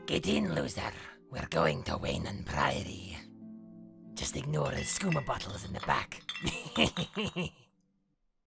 Get in, loser. We're going to Wayne Priory. Just ignore the skooma bottles in the back.